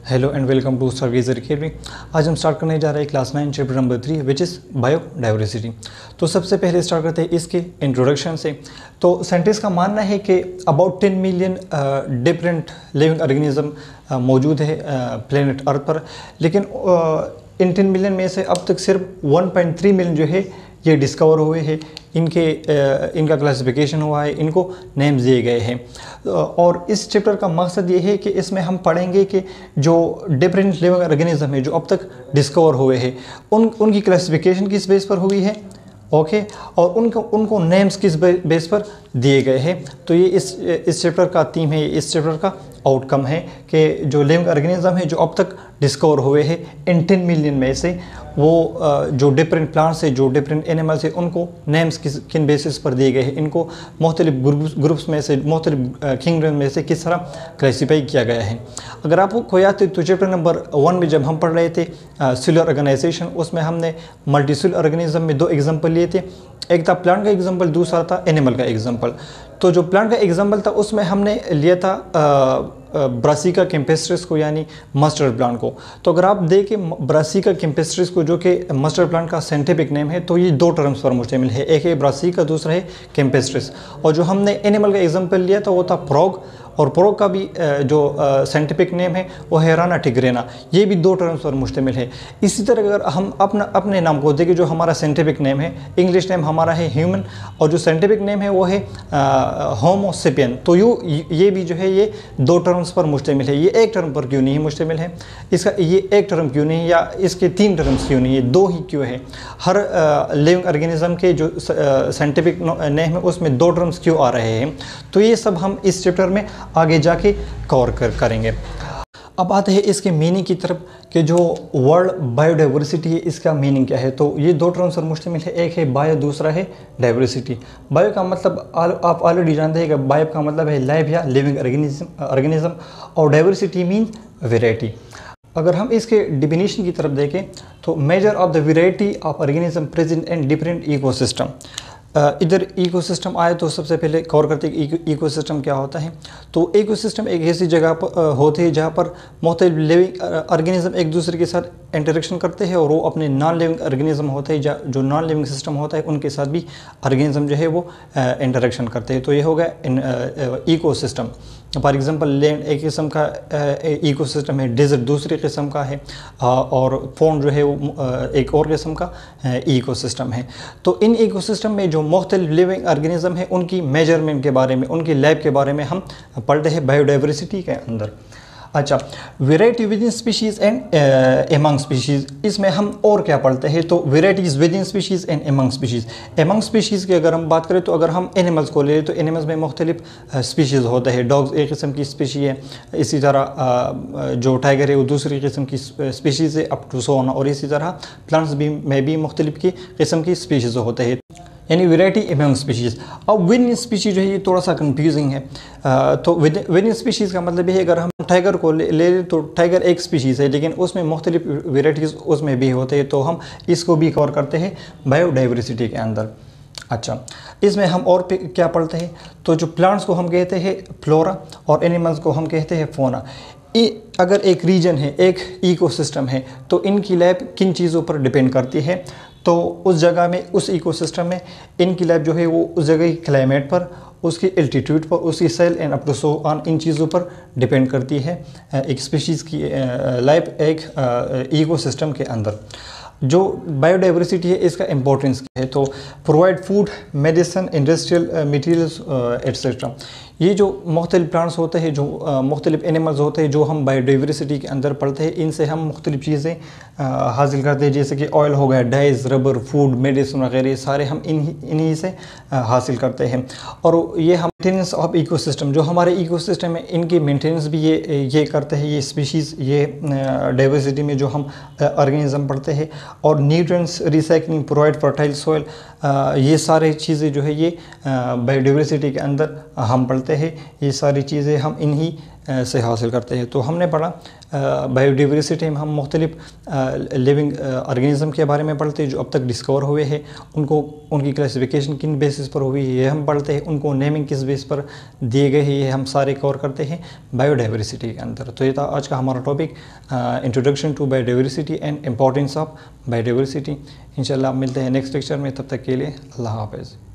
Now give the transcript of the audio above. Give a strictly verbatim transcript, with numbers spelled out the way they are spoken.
Hello and welcome to Stargazer academy. आज हम start करने जा रहे हैं class nine chapter number three which is biodiversity. तो सबसे पहले स्टार्ट करते हैं इसके इंट्रोडक्शन से। तो साइंटिस्ट का मानना है कि about ten million different living organism मौजूद है प्लेनेट अर्थ पर, लेकिन uh, इन टेन मिलियन में से अब तक सिर्फ वन पॉइंट थ्री मिलियन जो है ये डिस्कवर हुए हैं। इनके इनका क्लासिफिकेशन हुआ है, इनको नेम्स दिए गए हैं। और इस चैप्टर का मकसद ये है कि इसमें हम पढ़ेंगे कि जो डिफरेंट लिविंग ऑर्गेनिज्म है जो अब तक डिस्कवर हुए हैं उन उनकी क्लासिफिकेशन किस बेस पर हुई है, ओके okay? और उनको उनको नेम्स किस बेस पर दिए गए हैं। तो ये इस इस चैप्टर का थीम है, इस चैप्टर का आउटकम है कि जो लिविंग ऑर्गेनिज्म है जो अब तक डिस्कवर हुए हैं इन टेन मिलियन में से वो जो डिफरेंट प्लांट्स है, जो डिफरेंट एनिमल्स है, उनको नेम्स किस किन बेसिस पर दिए गए हैं, इनको मुख्तलिफ ग्रुप्स ग्रुप्स में से मुख्तलिफ किंगडम में से किस तरह क्लासीफाई किया गया है। अगर आपको याद है तो चैप्टर नंबर वन में जब हम पढ़ रहे थे सेलुलर ऑर्गेनाइजेशन, उसमें हमने मल्टी सेलुलर ऑर्गेनिज्म में दो एग्जाम्पल लिए थे। एक था प्लांट का एग्जाम्पल, दूसरा था एनिमल का एग्जाम्पल। तो जो प्लांट का एग्जाम्पल था उसमें हमने लिया था ब्रासिका कैम्पेस्ट्रिस को, यानी मस्टर्ड प्लांट को। तो अगर आप देखें ब्रासिका कैम्पेस्ट्रिस को, जो कि मस्टर्ड प्लांट का साइंटिफिक नेम है, तो ये दो टर्म्स पर मुश्तमिल है, एक है ब्रासिका, दूसरा है कैम्पेस्ट्रिस। और जो हमने एनिमल का एग्जाम्पल लिया था वो था फ्रॉग, और फ्रॉग का भी जो साइंटिफिक नेम है वो है राना टिग्रेना। ये भी दो टर्म्स पर मुश्तमिल है। इसी तरह अगर हम अपना अपने नाम को देखें, जो हमारा साइंटिफिक नेम है, इंग्लिश नेम हमारा है ह्यूमन और जो साइंटिफिक नेम है वो है होमो सेपियन। तो यू ये भी जो है ये दो टर्म्स पर मुश्तमिल है। ये एक टर्म पर क्यों नहीं मुश्तमिल है, इसका ये एक टर्म क्यों नहीं, या इसके तीन टर्म्स क्यों नहीं, ये दो ही क्यों है। हर लिविंग ऑर्गेनिज्म के जो साइंटिफिक नेम है उसमें दो टर्म्स क्यों आ रहे हैं। तो ये सब हम इस चैप्टर में आगे जाके कवर कर करेंगे। अब आते हैं इसके मीनिंग की तरफ कि जो वर्ड बायोडाइवर्सिटी है इसका मीनिंग क्या है। तो ये दो टर्म्स पर मुश्तमिल है, एक है बायो, दूसरा है डाइवर्सिटी। बायो का मतलब आप ऑलरेडी जानते हैं कि बायो का मतलब है लाइफ या लिविंग ऑर्गेनिज्म ऑर्गेनिज्म और डाइवर्सिटी मीन्स वेराइटी। अगर हम इसके डिफिनीशन की तरफ देखें तो measure of the variety of organism present in different ecosystem. इधर इकोसिस्टम आए तो सबसे पहले कवर करते हैं कि इकोसिस्टम क्या होता है। तो इकोसिस्टम एक ऐसी जगह पर होती है जहाँ पर मुख्तलिफ लिविंग ऑर्गेनिज्म एक दूसरे के साथ इंटरेक्शन करते हैं, और वो अपने नॉन लिविंग ऑर्गेनिज्म होते हैं, जो नॉन लिविंग सिस्टम होता है उनके साथ भी ऑर्गेनिज्म जो है वो इंटरेक्शन करते हैं। तो ये हो गया इकोसिस्टम। फॉर एग्जांपल लैंड एक किस्म का इकोसिस्टम है, डेजर्ट दूसरी किस्म का है, और पॉन्ड जो है वो एक और किस्म का इकोसिस्टम है। तो इन इकोसिस्टम में जो मुख्तलिफ लिविंग ऑर्गेनिज्म है उनकी मेजरमेंट के बारे में, उनकी लैब के बारे में हम पढ़ते हैं बायोडाइवर्सिटी के अंदर। अच्छा, variety within species and among species, इसमें हम और क्या पढ़ते हैं। तो varieties within species and among species. Among species की अगर हम बात करें तो अगर हम एनिमल्स को ले लें तो एनिमल्स में मुख्तलिफ स्पीशीज़ होते हैं। डॉग्स एक किस्म की स्पीशी है, इसी तरह जो टाइगर है वो दूसरी किस्म की स्पीशीज़ है, अप टू सो ऑन। और इसी तरह प्लांट्स भी में भी मुख्तलिफ की किस्म की स्पीशीज़ होते हैं, यानी वेराइटी एमंग स्पीशीज़। अब विद इन स्पीशीज़ जो है ये थोड़ा सा कंफ्यूजिंग है। आ, तो विद विद इन स्पीशीज़ का मतलब ये है, अगर हम टाइगर को ले लें तो टाइगर एक स्पीशीज़ है, लेकिन उसमें मुख्तलिफ वेराइटीज़ उसमें भी होते हैं, तो हम इसको भी कवर करते हैं बायोडाइवर्सिटी के अंदर। अच्छा, इसमें हम और क्या पढ़ते हैं। तो जो प्लांट्स को हम कहते हैं फ्लोरा और एनिमल्स को हम कहते हैं फोना। अगर एक रीजन है, एक इकोसिस्टम है, तो इनकी लैब किन चीज़ों पर डिपेंड करती है। तो उस जगह में, उस इकोसिस्टम में इनकी लैब जो है वो उस जगह की क्लाइमेट पर, उसकी एल्टीट्यूड पर, उसकी cell and up to so on, इन चीज़ों पर डिपेंड करती है एक स्पीशीज़ की लाइफ एक इकोसिस्टम के अंदर। जो बायोडाइवर्सिटी है इसका इम्पोर्टेंस क्या है। तो provide food, medicine, industrial materials etcetera. ये जो मुख्तलिफ प्लांट्स होते हैं, जो मुख्तलिफ एनिमल्स होते हैं जो हम बायोडाइवर्सिटी के अंदर पढ़ते हैं, इनसे हम मुख्तलिफ चीज़ें हासिल करते हैं, जैसे कि ऑयल हो गया, डाइज, रबर, फूड, मेडिसिन वगैरह सारे हम इन्हीं इन्हीं से हासिल करते हैं। और ये हम मेंटेनेंस ऑफ इकोसिस्टम, जो हमारे इकोसिस्टम है इनकी मेंटेनेंस भी ये ये करते हैं, ये स्पीशीज़, ये डाइवर्सिटी में जो हम ऑर्गेनिज्म पढ़ते हैं। और nutrients recycling, provide fertile soil, ये सारी चीज़ें जो है ये बायोडाइवर्सिटी के अंदर हम पढ़ते हैं। ये सारी चीज़ें हम इन्हीं से हासिल करते हैं। तो हमने पढ़ा बायोडाइवर्सिटी में हम मुख्तलिफ लिविंग ऑर्गेनिज़म के बारे में पढ़ते हैं जो अब तक डिस्कवर हुए हैं, उनको उनकी क्लासिफिकेशन किन बेसिस पर हुई है ये हम पढ़ते हैं, उनको नेमिंग किस बेस पर दिए गए हैं ये हम सारे कवर करते हैं बायोडाइवर्सिटी के अंदर। तो ये था आज का हमारा topic, introduction to biodiversity and importance of biodiversity. इंशाल्लाह मिलते हैं नेक्स्ट लेक्चर में, तब तक के लिए अल्लाह हाफ़िज़।